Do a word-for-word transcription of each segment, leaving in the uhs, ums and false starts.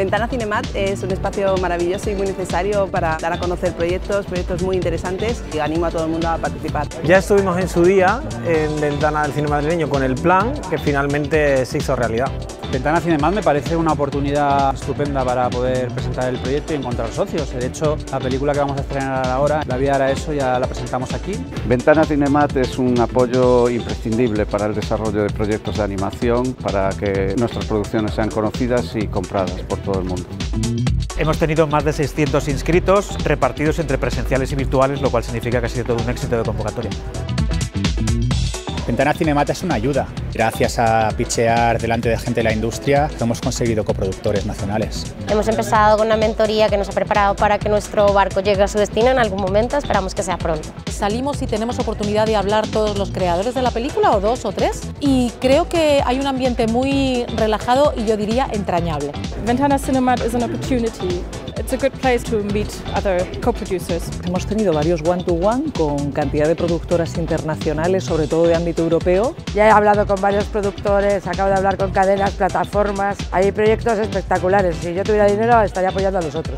Ventana Cinemat es un espacio maravilloso y muy necesario para dar a conocer proyectos, proyectos muy interesantes, y animo a todo el mundo a participar. Ya estuvimos en su día en Ventana del Cine Madrileño con el plan que finalmente se hizo realidad. Ventana Cinemat me parece una oportunidad estupenda para poder presentar el proyecto y encontrar socios. De hecho, la película que vamos a estrenar ahora, La vida era eso, ya la presentamos aquí. Ventana Cinemat es un apoyo imprescindible para el desarrollo de proyectos de animación, para que nuestras producciones sean conocidas y compradas por todo el mundo. Hemos tenido más de seiscientos inscritos repartidos entre presenciales y virtuales, lo cual significa que ha sido todo un éxito de convocatoria. Ventana Cinemat es una ayuda. Gracias a pitchear delante de gente de la industria, hemos conseguido coproductores nacionales. Hemos empezado con una mentoría que nos ha preparado para que nuestro barco llegue a su destino en algún momento, esperamos que sea pronto. Salimos y tenemos oportunidad de hablar todos los creadores de la película, o dos o tres, y creo que hay un ambiente muy relajado y yo diría entrañable. Ventana Cinemat is an opportunity. It's a good place to meet other co-producers. Hemos tenido varios one-to-one con cantidad de productoras internacionales, sobre todo de ámbito europeo. Ya he hablado con varios productores, acabo de hablar con cadenas, plataformas. Hay proyectos espectaculares. Si yo tuviera dinero, estaría apoyando a los otros.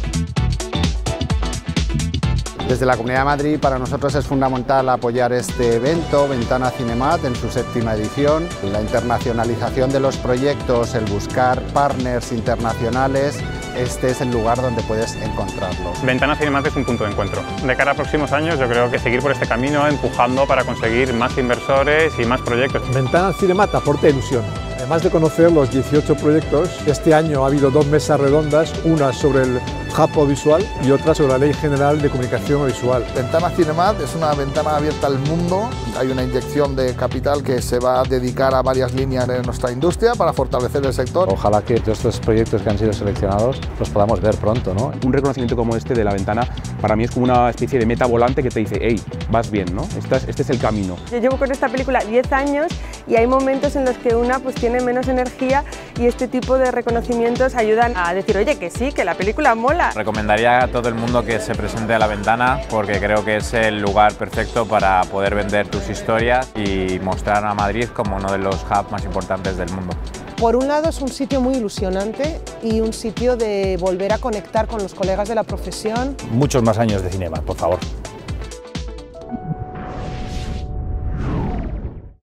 Desde la Comunidad de Madrid, para nosotros es fundamental apoyar este evento, Ventana Cinemat, en su séptima edición. La internacionalización de los proyectos, el buscar partners internacionales, este es el lugar donde puedes encontrarlos. Ventana Cinemat es un punto de encuentro. De cara a próximos años, yo creo que seguir por este camino, empujando para conseguir más inversores y más proyectos. Ventana Cinemat aporta ilusión. Además de conocer los dieciocho proyectos, este año ha habido dos mesas redondas, una sobre el hub audiovisual y otra sobre la Ley General de Comunicación Audiovisual. Ventana Cinemat es una ventana abierta al mundo. Hay una inyección de capital que se va a dedicar a varias líneas de nuestra industria para fortalecer el sector. Ojalá que todos estos proyectos que han sido seleccionados los podamos ver pronto, ¿no? Un reconocimiento como este de la ventana para mí es como una especie de meta volante que te dice, hey, vas bien, ¿no? Este es, este es el camino. Yo llevo con esta película diez años y hay momentos en los que una pues tiene menos energía y este tipo de reconocimientos ayudan a decir, oye, que sí, que la película mola. Recomendaría a todo el mundo que se presente a la ventana porque creo que es el lugar perfecto para poder vender tus historias y mostrar a Madrid como uno de los hubs más importantes del mundo. Por un lado es un sitio muy ilusionante y un sitio de volver a conectar con los colegas de la profesión. Muchos más años de cinema, por favor.